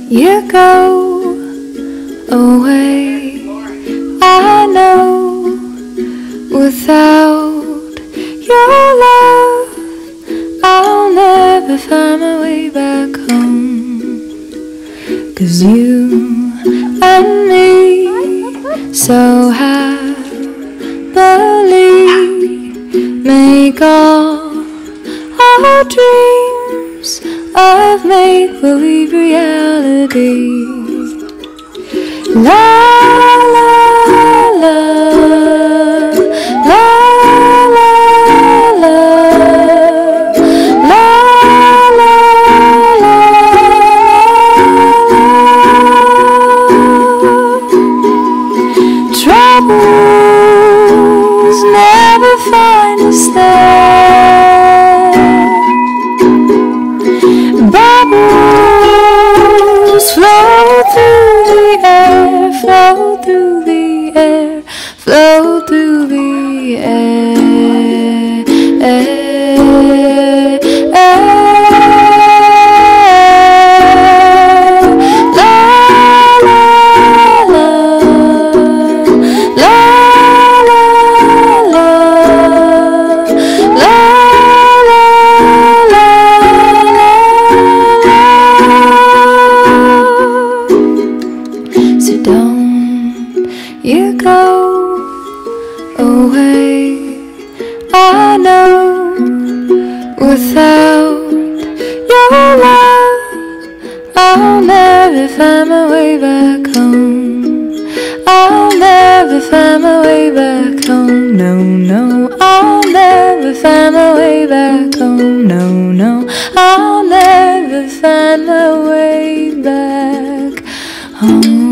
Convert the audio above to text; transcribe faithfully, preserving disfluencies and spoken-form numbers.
you go away. I know without your love I'll never find my way back home. 'Cause you and me so happily make all our dreams of make-believe reality. La la la, la la la, la la la. Troubles never find us there. Bubbles flow through the air, flow through the air, flow through the air, air, air. La la la, la la la, la la la. So don't you go away. I know without your love I'll never find my way back home. I'll never find my way back home. No, no, I'll never find my way back home. No, no, I'll never find my way back home.